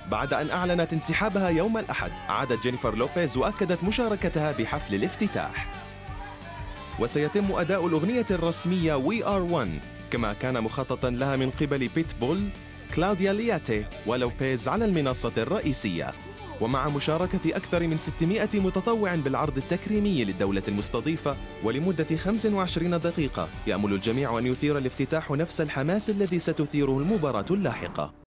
بعد أن أعلنت انسحابها يوم الأحد، عادت جينيفر لوبيز وأكدت مشاركتها بحفل الافتتاح. وسيتم أداء الأغنية الرسمية We Are One كما كان مخططاً لها من قبل بيتبول، كلاوديا لياتي ولوبيز على المنصة الرئيسية، ومع مشاركة أكثر من 600 متطوع بالعرض التكريمي للدولة المستضيفة ولمدة 25 دقيقة. يأمل الجميع أن يثير الافتتاح نفس الحماس الذي ستثيره المباراة اللاحقة.